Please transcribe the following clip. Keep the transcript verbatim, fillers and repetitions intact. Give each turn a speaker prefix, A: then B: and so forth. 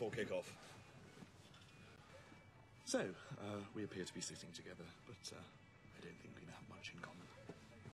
A: before kick-off. So, uh, we appear to be sitting together, but uh, I don't think we have much in common.